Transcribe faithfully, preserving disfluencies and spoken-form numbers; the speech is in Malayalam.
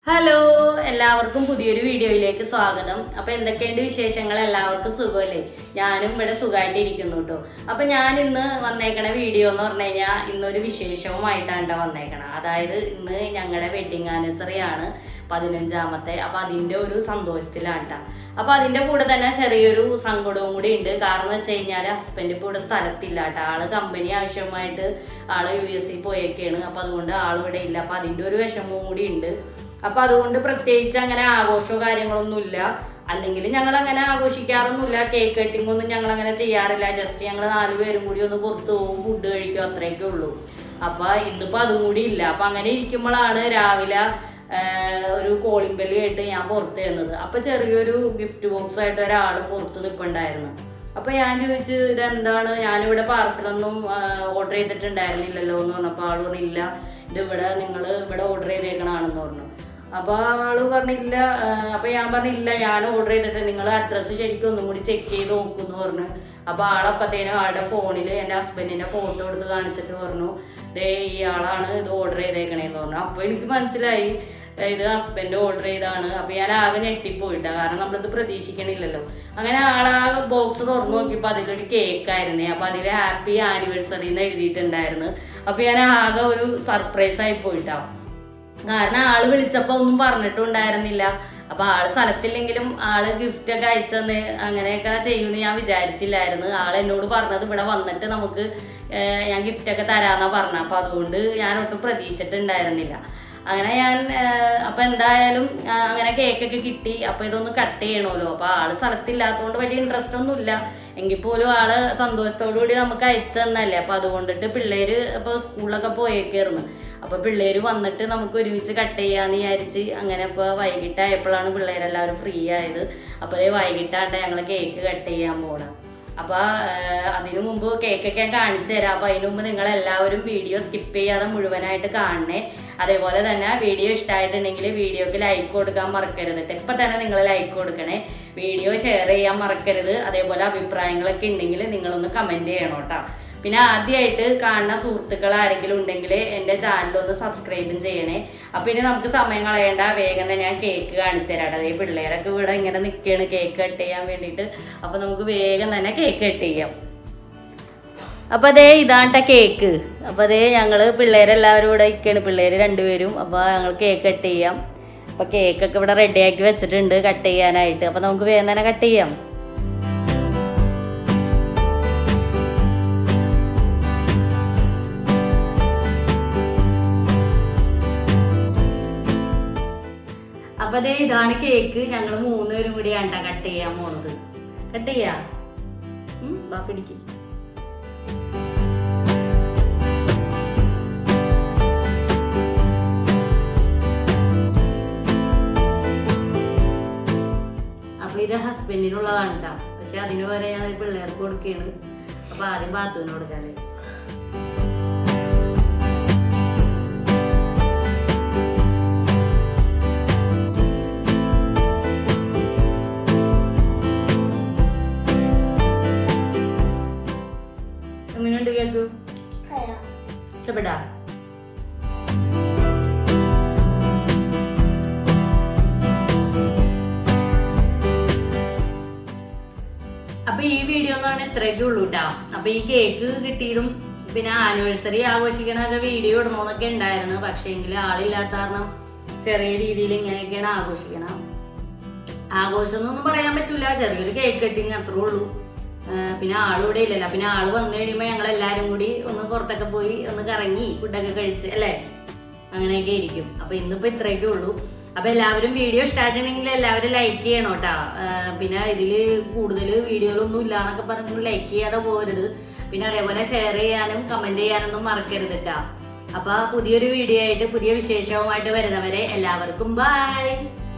ഹലോ എല്ലാവർക്കും പുതിയൊരു വീഡിയോയിലേക്ക് സ്വാഗതം. അപ്പോൾ എന്തൊക്കെയുണ്ട് വിശേഷങ്ങൾ? എല്ലാവർക്കും സുഖമല്ലേ? ഞാനും ഇവിടെ സുഖമായിട്ടിരിക്കുന്നു കേട്ടോ. അപ്പോൾ ഞാൻ ഇന്ന് വന്നേക്കണ വീഡിയോ എന്ന് പറഞ്ഞു കഴിഞ്ഞാൽ ഇന്നൊരു വിശേഷവുമായിട്ടാണ് വന്നേക്കണം. അതായത് ഇന്ന് ഞങ്ങളുടെ വെഡിങ് ആനിവേഴ്സറി ആണ്, പതിനഞ്ചാമത്തെ. അപ്പോൾ അതിൻ്റെ ഒരു സന്തോഷത്തിലാണ് കേട്ടോ. അപ്പോൾ അതിൻ്റെ കൂടെ തന്നെ ചെറിയൊരു സങ്കടവും കൂടി ഉണ്ട്. കാരണം എന്ന് വെച്ച് കഴിഞ്ഞാൽ ഹസ്ബൻഡ് ഇപ്പോൾ ഇവിടെ സ്ഥലത്തില്ല കേട്ടോ. ആള് കമ്പനി ആവശ്യമായിട്ട് ആള് യു എസ് സി പോയേക്കാണ്. അപ്പോൾ അതുകൊണ്ട് ആളിവിടെ ഇല്ല. അപ്പോൾ അതിൻ്റെ ഒരു വിഷമവും കൂടി ഉണ്ട്. അപ്പോൾ അതുകൊണ്ട് പ്രത്യേകിച്ച് അങ്ങനെ ആഘോഷമോ കാര്യങ്ങളൊന്നുമില്ല. അല്ലെങ്കിൽ ഞങ്ങൾ അങ്ങനെ ആഘോഷിക്കാറൊന്നുമില്ല. കേക്ക് കട്ടിംഗ് ഒന്നും ഞങ്ങൾ അങ്ങനെ ചെയ്യാറില്ല. ജസ്റ്റ് ഞങ്ങൾ നാല് പേരും കൂടി ഒന്ന് പുറത്ത് പോകും, ഫുഡ് കഴിക്കും, അത്രയൊക്കെ ഉള്ളൂ. അപ്പോൾ ഇന്നിപ്പോൾ അതും കൂടി ഇല്ല. അപ്പം അങ്ങനെ ഇരിക്കുമ്പോഴാണ് രാവിലെ ഒരു കോളിംഗ് ബെല്ല് കേട്ട് ഞാൻ പുറത്ത് ചെന്നത്. അപ്പോൾ ചെറിയൊരു ഗിഫ്റ്റ് ബോക്സ് ആയിട്ട് ഒരാൾ പുറത്ത് നിൽപ്പുണ്ടായിരുന്നു. അപ്പോൾ ഞാൻ ചോദിച്ചു, ഇതെന്താണ്? ഞാനിവിടെ പാർസലൊന്നും ഓർഡർ ചെയ്തിട്ടുണ്ടായിരുന്നില്ലല്ലോ എന്ന് പറഞ്ഞപ്പോൾ ആൾ പറഞ്ഞില്ല, ഇതിവിടെ നിങ്ങൾ ഇവിടെ ഓർഡർ ചെയ്തേക്കണമെന്ന് പറഞ്ഞു. അപ്പോൾ ആൾ പറഞ്ഞില്ല. അപ്പോൾ ഞാൻ പറഞ്ഞില്ല, ഞാൻ ഓർഡർ ചെയ്തിട്ട് നിങ്ങൾ അഡ്രസ്സ് ശരിക്കും ഒന്നും കൂടി ചെക്ക് ചെയ്ത് നോക്കുമെന്ന് പറഞ്ഞു. അപ്പോൾ ആളപ്പത്തേനും ആളുടെ ഫോണിൽ എൻ്റെ ഹസ്ബൻഡിൻ്റെ ഫോട്ടോ എടുത്ത് കാണിച്ചിട്ട് പറഞ്ഞു, ദേ ഈ ആളാണ് ഇത് ഓർഡർ ചെയ്തേക്കണേന്ന് പറഞ്ഞു. അപ്പോൾ എനിക്ക് മനസ്സിലായി ഇത് ഹസ്ബൻഡ് ഓർഡർ ചെയ്താണ്. അപ്പോൾ ഞാൻ ആകെ ഞെട്ടിപ്പോയിട്ടാണ്. കാരണം നമ്മളിത് പ്രതീക്ഷിക്കണില്ലല്ലോ. അങ്ങനെ ആളാ ബോക്സ് തുറന്നു നോക്കിയപ്പോൾ അതിലൊരു കേക്കായിരുന്നേ. അപ്പോൾ അതിൽ ഹാപ്പി ആനിവേഴ്സറി എന്ന് എഴുതിയിട്ടുണ്ടായിരുന്നു. അപ്പോൾ ഞാൻ ആകെ ഒരു സർപ്രൈസ് ആയി പോയിട്ടാണ്. കാരണം ആള് വിളിച്ചപ്പോൾ ഒന്നും പറഞ്ഞിട്ടുണ്ടായിരുന്നില്ല. അപ്പോൾ ആള് സ്ഥലത്തില്ലെങ്കിലും ആള് ഗിഫ്റ്റൊക്കെ അയച്ചെന്ന് അങ്ങനെയൊക്കെ ചെയ്യുമെന്ന് ഞാൻ വിചാരിച്ചില്ലായിരുന്നു. ആൾ എന്നോട് പറഞ്ഞത് ഇവിടെ വന്നിട്ട് നമുക്ക് ഞാൻ ഗിഫ്റ്റൊക്കെ തരാമെന്നാണ് പറഞ്ഞത്. അപ്പോൾ അതുകൊണ്ട് ഞാൻ ഒട്ടും പ്രതീക്ഷിച്ചിട്ടുണ്ടായിരുന്നില്ല. അങ്ങനെ ഞാൻ അപ്പോൾ എന്തായാലും അങ്ങനെ കേക്കൊക്കെ കിട്ടി. അപ്പോൾ ഇതൊന്ന് കട്ട് ചെയ്യണമല്ലോ. അപ്പോൾ ആൾ സ്ഥലത്തില്ലാത്തതുകൊണ്ട് വലിയ ഇൻട്രസ്റ്റ് ഒന്നുമില്ല. എങ്കിൽ പോലും ആൾ സന്തോഷത്തോടു കൂടി നമുക്ക് അയച്ചു തന്നല്ലേ. അപ്പോൾ അതുകൊണ്ടിട്ട് പിള്ളേർ ഇപ്പോൾ സ്കൂളിലൊക്കെ പോയേക്കായിരുന്നു. അപ്പോൾ പിള്ളേർ വന്നിട്ട് നമുക്ക് ഒരുമിച്ച് കട്ട് ചെയ്യാമെന്ന് വിചാരിച്ച് അങ്ങനെ ഇപ്പോൾ വൈകിട്ടായപ്പോഴാണ് പിള്ളേരെല്ലാവരും ഫ്രീ ആയത്. അപ്പോൾ വൈകിട്ടാണ്ട് ഞങ്ങൾ കേക്ക് കട്ട് ചെയ്യാൻ പോകണം. അപ്പോൾ അതിനു മുമ്പ് കേക്കൊക്കെ ഞാൻ കാണിച്ചു തരാം. അപ്പോൾ അതിനു മുമ്പ് നിങ്ങളെല്ലാവരും വീഡിയോ സ്കിപ്പ് ചെയ്യാതെ മുഴുവനായിട്ട് കാണണേ. അതേപോലെ തന്നെ വീഡിയോ ഇഷ്ടമായിട്ടുണ്ടെങ്കിൽ വീഡിയോക്ക് ലൈക്ക് കൊടുക്കാൻ മറക്കരുത്. ഇപ്പം തന്നെ നിങ്ങൾ ലൈക്ക് കൊടുക്കണേ. വീഡിയോ ഷെയർ ചെയ്യാൻ മറക്കരുത്. അതേപോലെ അഭിപ്രായങ്ങളൊക്കെ ഉണ്ടെങ്കിൽ നിങ്ങളൊന്ന് കമൻറ്റ് ചെയ്യണം കേട്ടോ. പിന്നെ ആദ്യമായിട്ട് കാണുന്ന സുഹൃത്തുക്കൾ ആരെങ്കിലും ഉണ്ടെങ്കിൽ എൻ്റെ ചാനലൊന്ന് സബ്സ്ക്രൈബും ചെയ്യണേ. അപ്പോൾ ഇനി നമുക്ക് സമയം കളയേണ്ട, വേഗം തന്നെ ഞാൻ കേക്ക് കാണിച്ചു തരാം. അതേ പിള്ളേരൊക്കെ ഇവിടെ ഇങ്ങനെ നിൽക്കുകയാണ് കേക്ക് കട്ട് ചെയ്യാൻ വേണ്ടിയിട്ട്. അപ്പോൾ നമുക്ക് വേഗം തന്നെ കേക്ക് കട്ട് ചെയ്യാം. അപ്പോൾ അതേ ഇതാണ്ട കേക്ക്. അപ്പോൾ അതേ ഞങ്ങൾ പിള്ളേരെല്ലാവരും ഇവിടെ നിൽക്കുകയാണ്, പിള്ളേർ രണ്ടുപേരും. അപ്പോൾ ഞങ്ങൾ കേക്ക് കട്ട് ചെയ്യാം. അപ്പോൾ കേക്കൊക്കെ ഇവിടെ റെഡിയാക്കി വെച്ചിട്ടുണ്ട് കട്ട് ചെയ്യാനായിട്ട്. അപ്പോൾ നമുക്ക് വേഗം തന്നെ കട്ട് ചെയ്യാം. അപ്പൊ അതേ ഇതാണ് കേക്ക്. ഞങ്ങൾ മൂന്നുപേരും കൂടിയാണ് കട്ട് ചെയ്യാൻ പോണത്. കട്ട് ചെയ്യാ ബാ പിടിക്ക്. അപ്പൊ ഇത് ഹസ്ബൻഡിനുള്ളതാണ് കേട്ടോ. പക്ഷെ അതിന് വരെ ഞാൻ പിള്ളേർക്ക് കൊടുക്കുകയാണ്. അപ്പൊ ആദ്യം ബാത്തുവിന് കൊടുക്കാല്ലേ. എങ്ങനെയുണ്ട് കേക്ക്? ഇഷ്ടപ്പെടാ? അപ്പൊ ഈ വീഡിയോ എന്ന് പറഞ്ഞാൽ ഇത്രയൊക്കെ ഉള്ളൂ കേട്ടോ. അപ്പൊ ഈ കേക്ക് കിട്ടിയതും പിന്നെ ആനിവേഴ്സറി ആഘോഷിക്കണതൊക്കെ വീഡിയോ ഇടണമെന്നൊക്കെ ഉണ്ടായിരുന്നു. പക്ഷേ എങ്കിൽ ആളില്ലാത്ത കാരണം ചെറിയ രീതിയിൽ ഇങ്ങനെയൊക്കെയാണ് ആഘോഷിക്കണം. ആഘോഷം എന്നൊന്നും പറയാൻ പറ്റൂല. ചെറിയൊരു കേക്ക് കട്ടിങ് അത്രേ ഉള്ളൂ. പിന്നെ ആളിവിടെ ഇല്ലല്ലോ. പിന്നെ ആള് വന്നു കഴിയുമ്പോൾ ഞങ്ങൾ എല്ലാവരും കൂടി ഒന്ന് പുറത്തൊക്കെ പോയി ഒന്ന് കറങ്ങി ഫുഡൊക്കെ കഴിച്ച് അല്ലേ, അങ്ങനെയൊക്കെ ഇരിക്കും. അപ്പൊ ഇന്നിപ്പോ ഇത്രയൊക്കെ ഉള്ളൂ. അപ്പൊ എല്ലാവരും വീഡിയോ ഇഷ്ടമായിട്ടുണ്ടെങ്കിൽ എല്ലാവരും ലൈക്ക് ചെയ്യണം കേട്ടോ. പിന്നെ ഇതില് കൂടുതൽ വീഡിയോകളൊന്നും ഇല്ല എന്നൊക്കെ പറഞ്ഞ് ലൈക്ക് ചെയ്യാതെ പോരുത്. പിന്നെ അതേപോലെ ഷെയർ ചെയ്യാനും കമന്റ് ചെയ്യാനൊന്നും മറക്കരുത് കേട്ടോ. അപ്പൊ പുതിയൊരു വീഡിയോ ആയിട്ട് പുതിയ വിശേഷവുമായിട്ട് വരുന്നവരെ എല്ലാവർക്കും ബൈ.